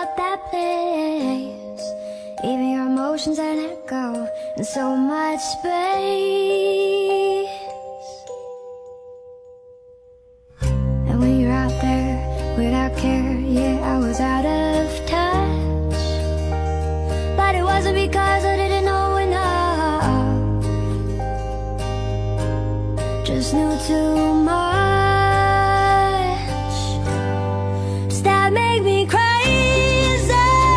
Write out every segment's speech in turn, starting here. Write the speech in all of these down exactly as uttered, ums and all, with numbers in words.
about that place. Even your emotions an echo in so much space. And when you're out there without care, yeah, I was out of touch. But it wasn't because I didn't know enough, just knew too much. Does that make me crazy?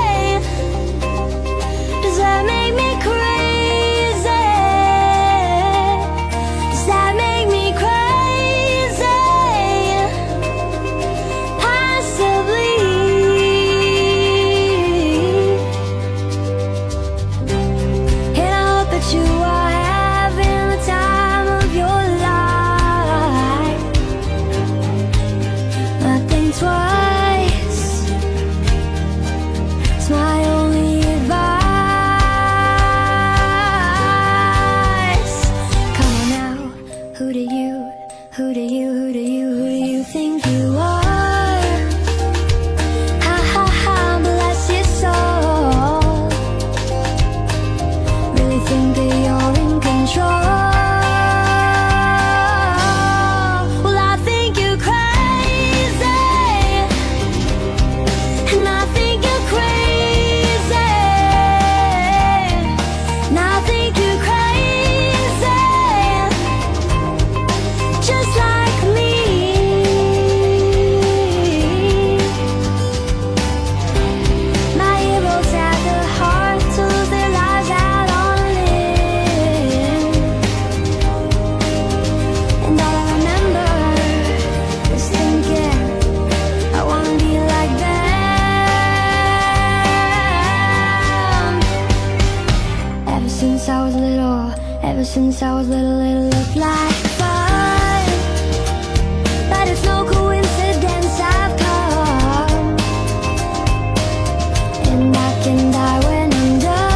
Does that make me crazy? Does that make me crazy? Possibly. And I hope that you are having the time of your life. Not think twice, it's my only advice. Come on now, who do you, who do you, who do you, who do you think you are? Ha ha ha, bless your soul. Really think that you're in control? Well, I think you're crazy, and I think you're crazy, and I think you're crazy, just like me. My heroes had the heart to lose their lives out on a limb, and all I remember is thinking, I wanna be like them. Ever since I was little, ever since I was little, it looked like fun. But it's no coincidence I've come, and I can die when I'm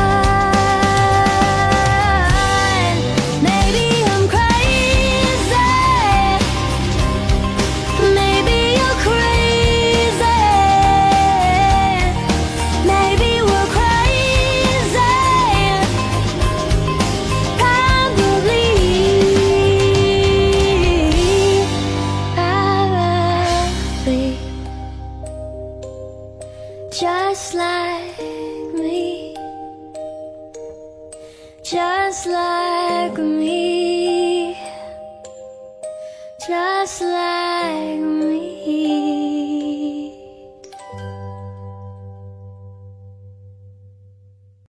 done. Maybe I'm crazy, maybe you're crazy, maybe we're crazy, probably, probably, just like me, just like me, just like me.